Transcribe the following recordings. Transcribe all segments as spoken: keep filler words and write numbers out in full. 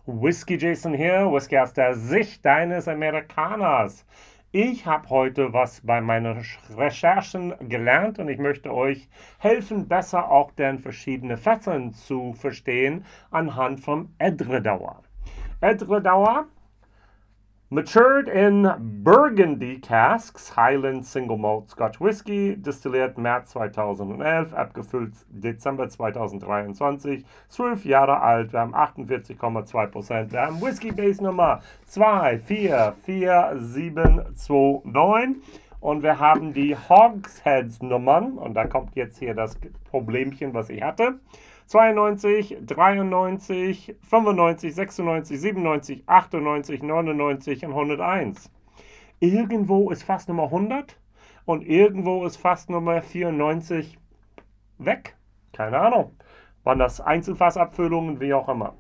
Whisky Jason hier, Whisky aus der Sicht deines Amerikaners. Ich habe heute was bei meinen Recherchen gelernt und ich möchte euch helfen, besser auch den verschiedenen Fässern zu verstehen anhand vom Edredauer. Edredauer, matured in Burgundy casks, Highland Single Malt Scotch Whisky, destilliert März zweitausendelf, abgefüllt Dezember zweitausenddreiundzwanzig, zwölf Jahre alt, wir haben achtundvierzig Komma zwei Prozent, wir haben Whisky Base Nummer zwei vier vier sieben zwei neun und wir haben die Hogsheads Nummern und da kommt jetzt hier das Problemchen, was ich hatte. zweiundneunzig, dreiundneunzig, fünfundneunzig, sechsundneunzig, siebenundneunzig, achtundneunzig, neunundneunzig und hunderteins. Irgendwo ist fast Nummer hundert und irgendwo ist fast Nummer vierundneunzig weg. Keine Ahnung. Waren das Einzelfassabfüllungen, wie auch immer.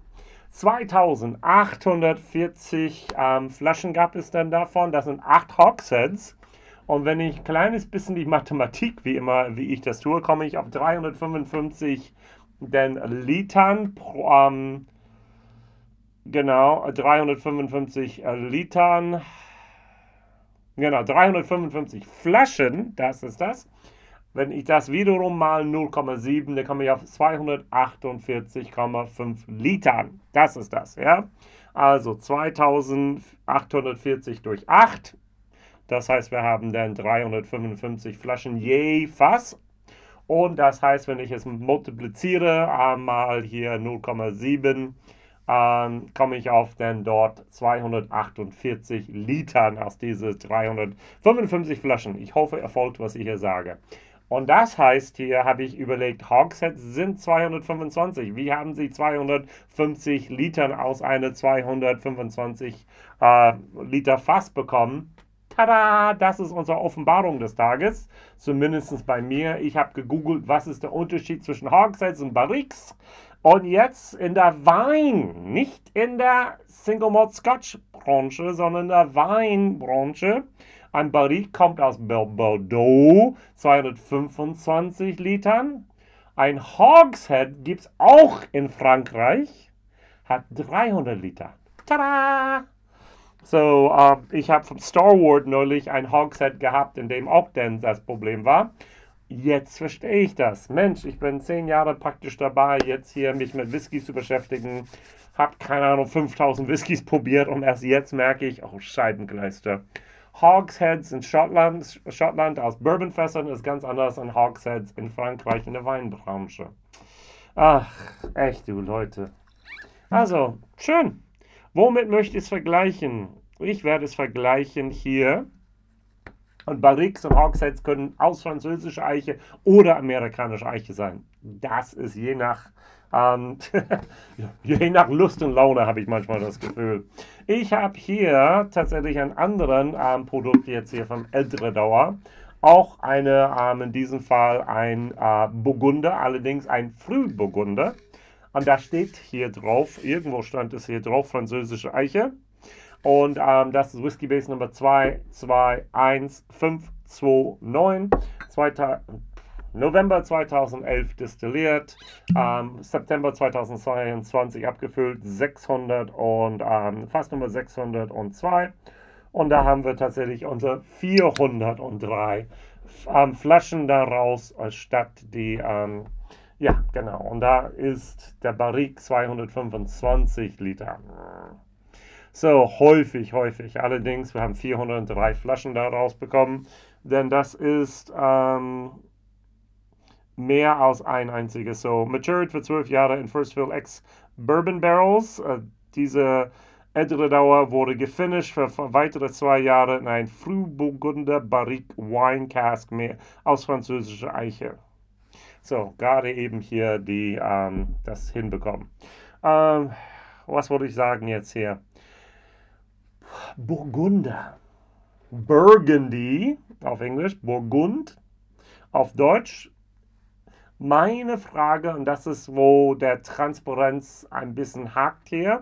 zweitausendachthundertvierzig ähm, Flaschen gab es dann davon. Das sind acht Hogsheads. Und wenn ich ein kleines bisschen die Mathematik, wie immer, wie ich das tue, komme ich auf dreihundertfünfundfünfzig den Litern pro, ähm, genau, dreihundertfünfundfünfzig äh, Litern, genau, dreihundertfünfundfünfzig Flaschen, das ist das. Wenn ich das wiederum mal null Komma sieben, dann komme ich auf zweihundertachtundvierzig Komma fünf Litern. Das ist das, ja. Also zweitausendachthundertvierzig durch acht. Das heißt, wir haben dann dreihundertfünfundfünfzig Flaschen je Fass. Und das heißt, wenn ich es multipliziere, äh, mal hier null Komma sieben, äh, komme ich auf dann dort zweihundertachtundvierzig Litern aus diesen dreihundertfünfundfünfzig Flaschen. Ich hoffe, ihr folgt, was ich hier sage. Und das heißt, hier habe ich überlegt, Hogsheads sind zweihundertfünfundzwanzig. Wie haben Sie zweihundertfünfzig Litern aus einer zweihundertfünfundzwanzig äh, Liter Fass bekommen? Tada, das ist unsere Offenbarung des Tages, zumindest bei mir. Ich habe gegoogelt, was ist der Unterschied zwischen Hogsheads und Barriques. Und jetzt in der Wein, nicht in der Single Malt Scotch Branche, sondern in der Weinbranche. Ein Barrique kommt aus Bordeaux, zweihundertfünfundzwanzig Litern. Ein Hogshead gibt es auch in Frankreich, hat dreihundert Liter. Tada! So, uh, ich habe vom Star Wars neulich ein Hogshead gehabt, in dem auch denn das Problem war. Jetzt verstehe ich das. Mensch, ich bin zehn Jahre praktisch dabei, jetzt hier mich mit Whiskys zu beschäftigen. Hab, keine Ahnung, fünftausend Whiskys probiert und erst jetzt merke ich, oh, Scheibenkleister. Hogsheads in Schottland, Schottland aus Bourbonfässern ist ganz anders als Hogsheads in Frankreich in der Weinbranche. Ach, echt, du Leute. Also, schön. Womit möchte ich es vergleichen? Ich werde es vergleichen hier. Und Barriques und Hogsheads können aus französischer Eiche oder amerikanischer Eiche sein. Das ist je nach, ähm, je nach Lust und Laune, habe ich manchmal das Gefühl. Ich habe hier tatsächlich einen anderen ähm, Produkt jetzt hier vom Edredauer. Auch eine, ähm, in diesem Fall ein äh, Burgunder, allerdings ein Frühburgunder. Und da steht hier drauf, irgendwo stand es hier drauf, französische Eiche. Und ähm, das ist Whisky Base Nummer zwei zwei eins fünf zwei neun. November zweitausendelf destilliert, ähm, September zweitausendzweiundzwanzig abgefüllt, sechshundert und ähm, fast Nummer sechshundertzwei. Und da haben wir tatsächlich unsere vierhundertdrei ähm, Flaschen daraus, statt die... Ähm, Ja, genau. Und da ist der Barrique zweihundertfünfundzwanzig Liter. So, häufig, häufig. Allerdings, wir haben vierhundertdrei Flaschen daraus bekommen, denn das ist ähm, mehr als ein einziges. So, matured für zwölf Jahre in First Fill X Bourbon Barrels. Äh, diese Edredauer wurde gefinished für weitere zwei Jahre in ein Frühburgunder Barrique Wine Cask mehr aus französischer Eiche. So, gerade eben hier die, ähm, das hinbekommen. Ähm, was wollte ich sagen jetzt hier? Burgunder. Burgundy auf Englisch, Burgund auf Deutsch. Meine Frage, und das ist, wo der Transparenz ein bisschen hakt hier,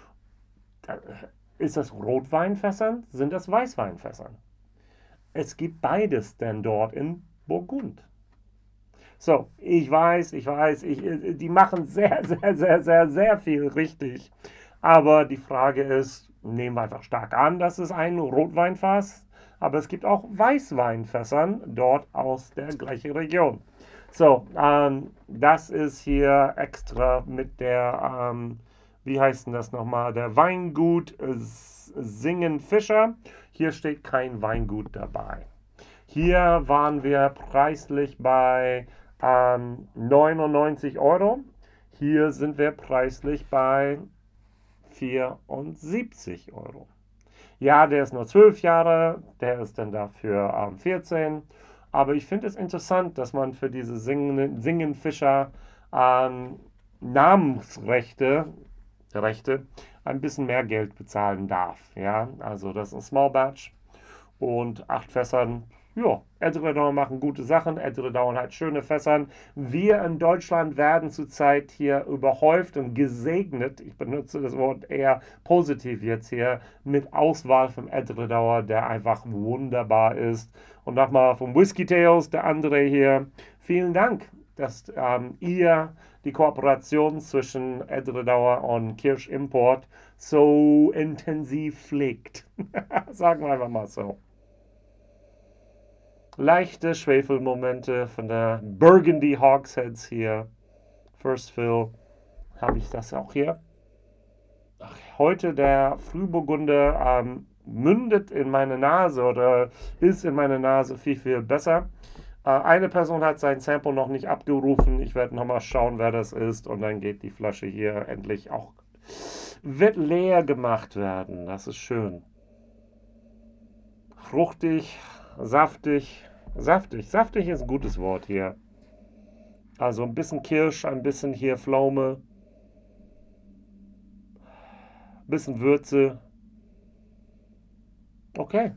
ist das Rotweinfässern? Sind das Weißweinfässern? Es gibt beides denn dort in Burgund. So, ich weiß, ich weiß, ich, die machen sehr, sehr, sehr, sehr, sehr viel richtig. Aber die Frage ist, nehmen wir einfach stark an, das ist ein Rotweinfass, aber es gibt auch Weißweinfässern dort aus der gleichen Region. So, ähm, das ist hier extra mit der, ähm, wie heißt denn das nochmal, der Weingut Singen Fischer. Hier steht kein Weingut dabei. Hier waren wir preislich bei ähm, neunundneunzig Euro. Hier sind wir preislich bei vierundsiebzig Euro. Ja, der ist nur zwölf Jahre, der ist dann dafür ähm, vierzehn. Aber ich finde es interessant, dass man für diese Singen, Singenfischer ähm, Namensrechte Rechte, ein bisschen mehr Geld bezahlen darf. Ja, also das ist ein Small Batch und acht Fässern. Ja, Edradour machen gute Sachen. Edradour hat schöne Fässern. Wir in Deutschland werden zurzeit hier überhäuft und gesegnet. Ich benutze das Wort eher positiv jetzt hier mit Auswahl vom Edradour, der einfach wunderbar ist. Und nochmal vom Whiskey Tales, der André hier. Vielen Dank, dass ähm, ihr die Kooperation zwischen Edradour und Kirsch Import so intensiv pflegt. Sagen wir einfach mal so. Leichte Schwefelmomente von der Burgundy Hogsheads hier. First Fill. Habe ich das auch hier? Ach, heute der Frühburgunder ähm, mündet in meine Nase oder ist in meine Nase viel, viel besser. Äh, eine Person hat sein Sample noch nicht abgerufen. Ich werde nochmal schauen, wer das ist. Und dann geht die Flasche hier endlich auch, wird leer gemacht werden. Das ist schön. Fruchtig, saftig. Saftig. Saftig ist ein gutes Wort hier. Also ein bisschen Kirsch, ein bisschen hier Pflaume. Ein bisschen Würze. Okay.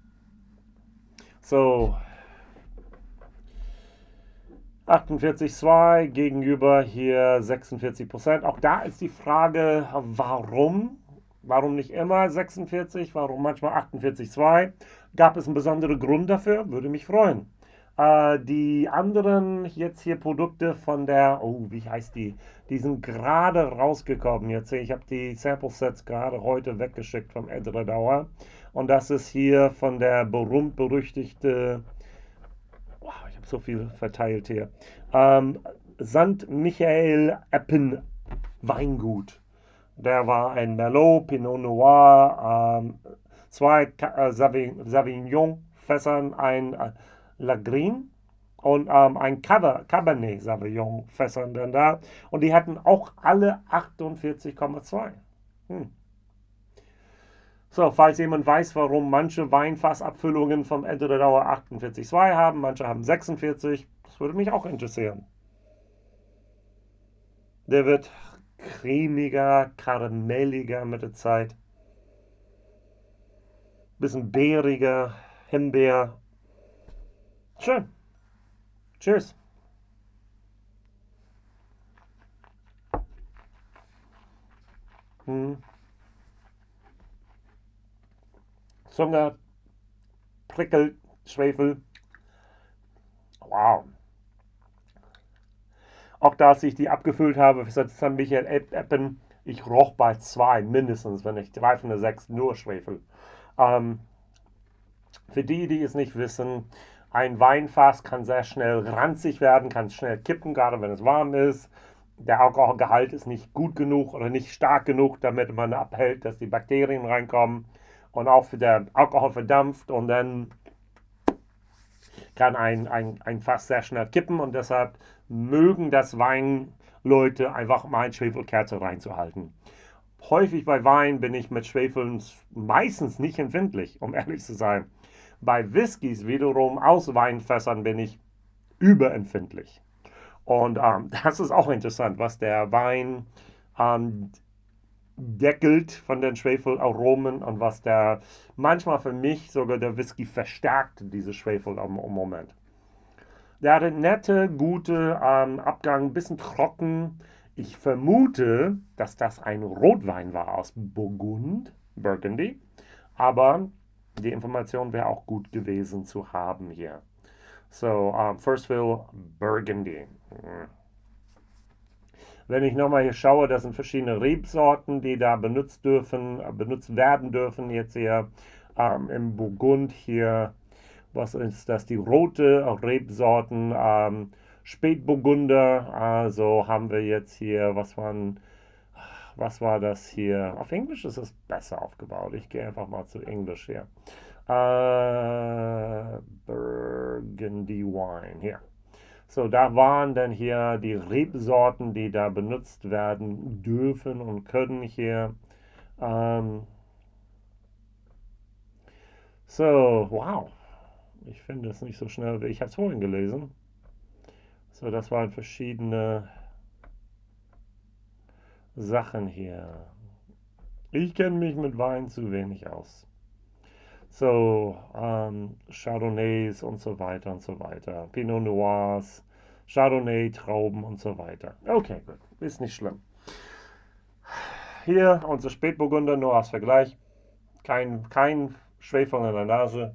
So. achtundvierzig Komma zwei gegenüber hier sechsundvierzig Prozent. Auch da ist die Frage, warum? Warum nicht immer sechsundvierzig? Warum manchmal achtundvierzig Komma zwei? Gab es einen besonderen Grund dafür? Würde mich freuen. Äh, die anderen jetzt hier Produkte von der, oh, wie heißt die? Die sind gerade rausgekommen. Jetzt ich habe die Sample Sets gerade heute weggeschickt vom Edradour. Und das ist hier von der berühmt-berüchtigte, wow, ich habe so viel verteilt hier, ähm, Sankt Michael Eppen Weingut. Der war ein Merlot, Pinot Noir, ähm, zwei äh, Sauvignon-Fässern, ein äh, Lagrin und ähm, ein Cabernet Sauvignon-Fässern dann da. Und die hatten auch alle achtundvierzig Komma zwei. Hm. So, falls jemand weiß, warum manche Weinfassabfüllungen vom Edradour achtundvierzig Komma zwei haben, manche haben sechsundvierzig, das würde mich auch interessieren. Der wird cremiger, karamelliger mit der Zeit. Bisschen beeriger, Himbeer. Schön. Cheers. Hm. Zunge prickelt, Schwefel. Wow. Auch da, als ich die abgefüllt habe, für Sankt Michael Eppen, ich roch bei zwei mindestens, wenn nicht drei von der sechs nur Schwefel. Ähm, für die, die es nicht wissen, ein Weinfass kann sehr schnell ranzig werden, kann schnell kippen, gerade wenn es warm ist. Der Alkoholgehalt ist nicht gut genug oder nicht stark genug, damit man abhält, dass die Bakterien reinkommen. Und auch für der Alkohol verdampft und dann kann ein, ein, ein Fass sehr schnell kippen und deshalb mögen das Weinleute einfach mal eine Schwefelkerze reinzuhalten. Häufig bei Wein bin ich mit Schwefeln meistens nicht empfindlich, um ehrlich zu sein. Bei Whiskys wiederum aus Weinfässern bin ich überempfindlich. Und ähm, das ist auch interessant, was der Wein ähm, deckelt von den Schwefelaromen und was der manchmal für mich sogar der Whisky verstärkt, diese Schwefel im Moment. Der hatte nette, gute ähm, Abgang, ein bisschen trocken. Ich vermute, dass das ein Rotwein war aus Burgund, Burgundy, aber die Information wäre auch gut gewesen zu haben hier. So, um, First Fill Burgundy. Wenn ich nochmal hier schaue, das sind verschiedene Rebsorten, die da benutzt dürfen, benutzt werden dürfen. Jetzt hier ähm, im Burgund hier, was ist das? Die rote Rebsorten, ähm, Spätburgunder. Also haben wir jetzt hier, was waren, was war das hier? Auf Englisch ist es besser aufgebaut. Ich gehe einfach mal zu Englisch hier. Äh, Burgundy Wine hier. So, da waren dann hier die Rebsorten, die da benutzt werden dürfen und können hier. Ähm, so, wow. Ich finde es nicht so schnell, wie ich habe es vorhin gelesen. So, das waren verschiedene Sachen hier. Ich kenne mich mit Wein zu wenig aus. So, ähm, Chardonnays und so weiter und so weiter. Pinot Noirs, Chardonnay, Trauben und so weiter. Okay, gut. Ist nicht schlimm. Hier unser Spätburgunder, nur als Vergleich. Kein, kein Schwefel in der Nase.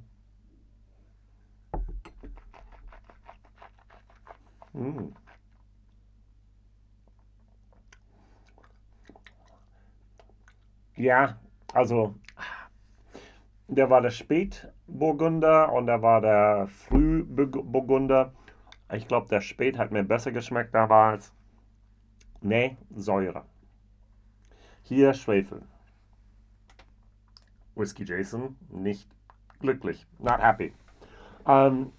Mm. Ja, also der war der Spätburgunder und der war der Frühburgunder. Ich glaube, der Spät hat mir besser geschmeckt damals. Nee, Säure. Hier Schwefel. Whisky Jason, nicht glücklich. Not happy. Ähm,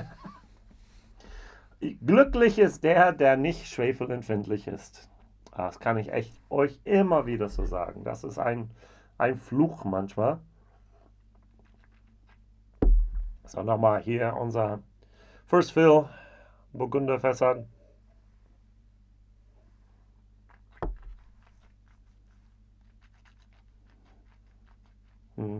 glücklich ist der, der nicht schwefelempfindlich ist. Das kann ich echt euch immer wieder so sagen. Das ist ein, ein Fluch manchmal. So, nochmal hier unser First Fill Burgunderfässer. Hm.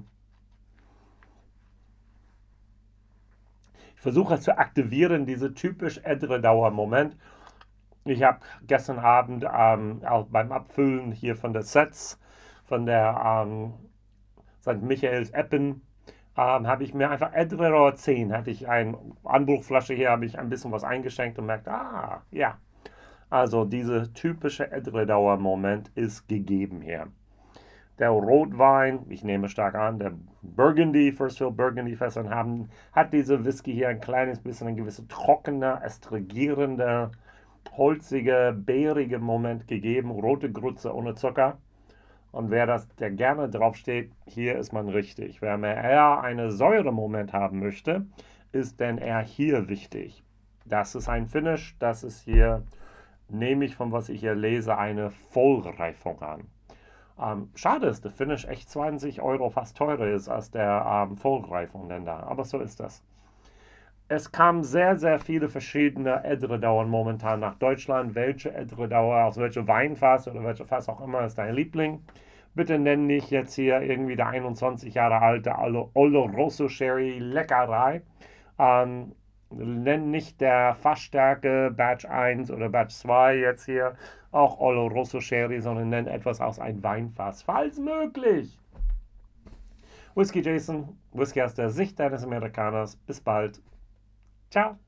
Ich versuche zu aktivieren, diese typisch Edredauer-Moment. Ich habe gestern Abend ähm, auch beim Abfüllen hier von der Sets, von der ähm, Sankt Michaels Eppen, ähm, habe ich mir einfach Edredauer zehn, hatte ich eine Anbruchflasche hier, habe ich ein bisschen was eingeschenkt und merkte, ah, ja. Also dieser typische Edredauer-Moment ist gegeben hier. Der Rotwein, ich nehme stark an, der Burgundy, First Fill Burgundy Fässern haben, hat diese Whisky hier ein kleines bisschen ein gewisser trockener, astringierender, holziger, bärige Moment gegeben. Rote Grütze ohne Zucker. Und wer das, der gerne draufsteht, hier ist man richtig. Wer mehr eher einen Säuremoment haben möchte, ist denn eher hier wichtig. Das ist ein Finish, das ist hier, nehme ich von was ich hier lese, eine Vollreifung an. Ähm, schade ist, der Finish echt zwanzig Euro fast teurer ist als der ähm, Vollreifung denn da. Aber so ist das. Es kamen sehr, sehr viele verschiedene Edredauern momentan nach Deutschland. Welche Edredauer, aus welchem Weinfass oder welcher Fass auch immer ist dein Liebling? Bitte nenn nicht jetzt hier irgendwie der einundzwanzig Jahre alte Oloroso Sherry Leckerei. Ähm, nenn nicht der Fassstärke Batch eins oder Batch zwei jetzt hier auch Oloroso Sherry, sondern nenn etwas aus einem Weinfass, falls möglich. Whisky Jason, Whisky aus der Sicht eines Amerikaners. Bis bald. Ciao.